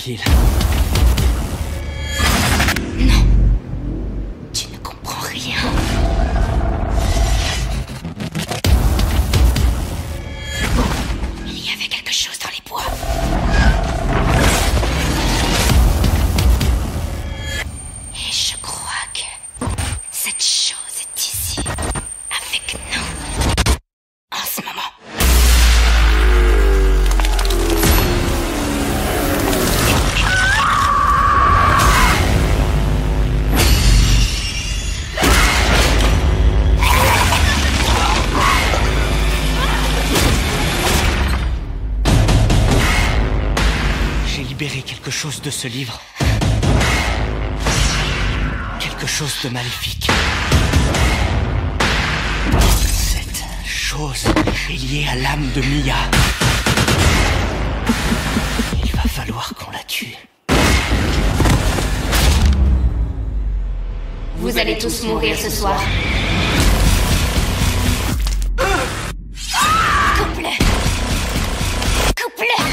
dit-il? Non. Tu ne comprends rien. Il y avait quelque chose dans les bois. Et je crois que cette chose est ici, avec nous, en ce moment. J'ai libéré quelque chose de ce livre. Quelque chose de maléfique. Cette chose est liée à l'âme de Mia. Il va falloir qu'on la tue. Vous allez tous mourir ce soir. Coupe-le. Coupe-le.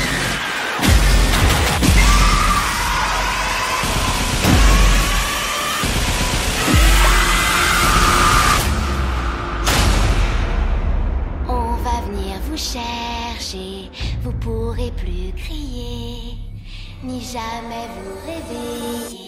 On va venir vous chercher, vous pourrez plus crier, ni jamais vous réveiller.